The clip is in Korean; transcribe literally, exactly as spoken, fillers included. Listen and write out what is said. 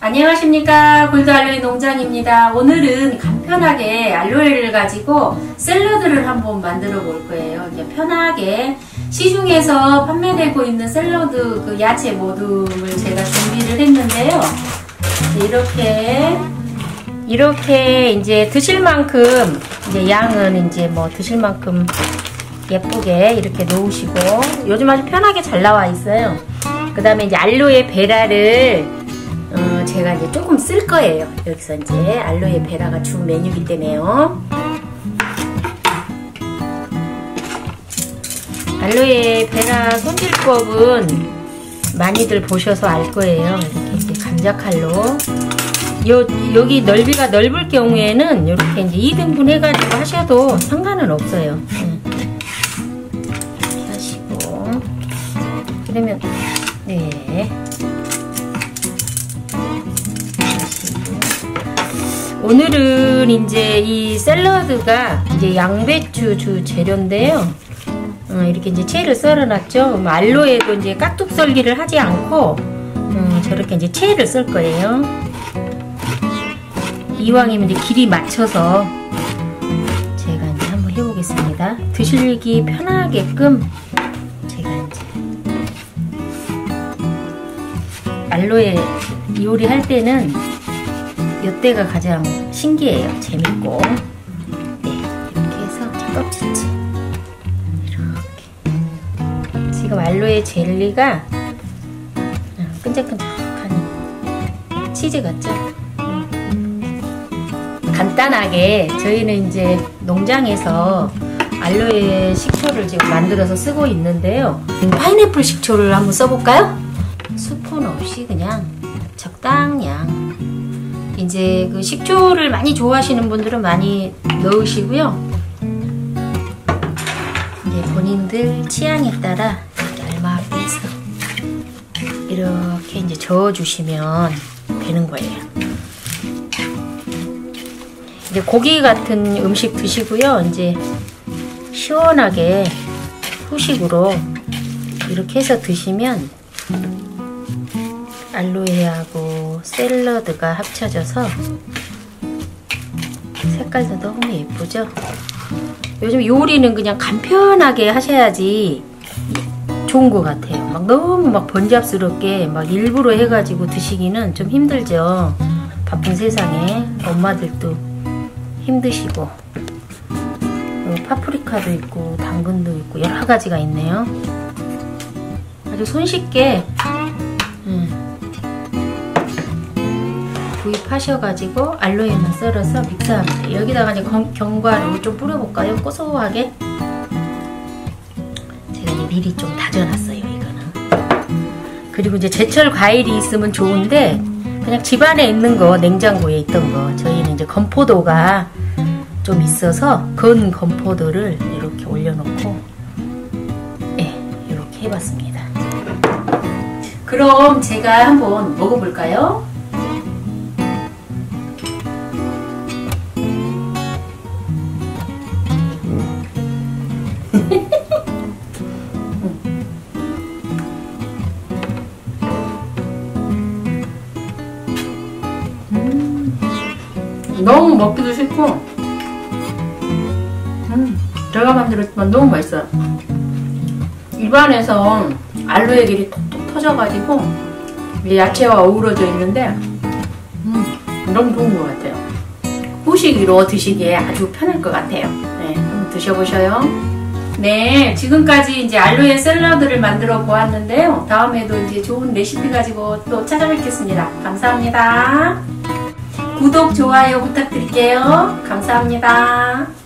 안녕하십니까, 골드알로에 농장입니다. 오늘은 간편하게 알로에를 가지고 샐러드를 한번 만들어 볼 거예요. 이제 편하게 시중에서 판매되고 있는 샐러드 그 야채 모듬을 제가 준비를 했는데요. 이렇게 이렇게 이제 드실 만큼 이제 양은 이제 뭐 드실 만큼 예쁘게 이렇게 놓으시고, 요즘 아주 편하게 잘 나와 있어요. 그 다음에 이제 알로에 베라를 어, 제가 이제 조금 쓸 거예요. 여기서 이제 알로에 베라가 주 메뉴이기 때문에요. 알로에 베라 손질법은 많이들 보셔서 알 거예요. 이렇게 이제 감자칼로 요, 여기 넓이가 넓을 경우에는 이렇게 이제 이 등분 해가지고 하셔도 상관은 없어요. 이렇게 하시고, 그러면 네. 오늘은 이제 이 샐러드가 이제 양배추 주 재료인데요. 어, 이렇게 이제 채를 썰어놨죠. 알로에도 이제 깍둑 썰기를 하지 않고 음, 저렇게 이제 채를 썰 거예요. 이왕이면 이제 길이 맞춰서 제가 이제 한번 해보겠습니다. 드시기 편하게끔 제가 이제 알로에 요리할 때는 이때가 가장 신기해요. 재밌고. 네, 이렇게 해서 껍질째 이렇게. 지금 알로에 젤리가 끈적끈적한 치즈 같죠? 간단하게 저희는 이제 농장에서 알로에 식초를 지금 만들어서 쓰고 있는데요. 파인애플 식초를 한번 써볼까요? 스푼 없이 그냥 적당량. 이제 그 식초를 많이 좋아하시는 분들은 많이 넣으시고요. 이제 본인들 취향에 따라 알맞게 해서 이렇게 이제 저어주시면 되는 거예요. 이제 고기 같은 음식 드시고요. 이제 시원하게 후식으로 이렇게 해서 드시면 알로에하고 샐러드가 합쳐져서 색깔도 너무 예쁘죠? 요즘 요리는 그냥 간편하게 하셔야지 좋은 것 같아요. 막 너무 막 번잡스럽게 막 일부러 해가지고 드시기는 좀 힘들죠. 바쁜 세상에 엄마들도 힘드시고. 파프리카도 있고 당근도 있고 여러 가지가 있네요. 아주 손쉽게 음. 구입하셔가지고 알로에만 썰어서 믹스하면 돼요. 여기다가 이제 견과류 좀 뿌려볼까요? 고소하게. 제가 이제 미리 좀 다져놨어요, 이거는. 그리고 이제 제철 과일이 있으면 좋은데 그냥 집안에 있는 거, 냉장고에 있던 거. 저희는 이제 건포도가 좀 있어서 건 건포도를 이렇게 올려놓고 네, 이렇게 해봤습니다. 그럼 제가 한번 먹어볼까요? 음, 너무 먹기도 싫고 음, 제가 만들었지만 너무 맛있어요. 입안에서 알로에겔이 톡톡 터져가지고 야채와 어우러져 있는데 음, 너무 좋은 것 같아요. 후식으로 드시기에 아주 편할 것 같아요. 네, 한번 드셔보셔요. 네, 지금까지 이제 알로에 샐러드를 만들어 보았는데요. 다음에도 이제 좋은 레시피 가지고 또 찾아뵙겠습니다. 감사합니다. 구독, 좋아요 부탁드릴게요. 감사합니다.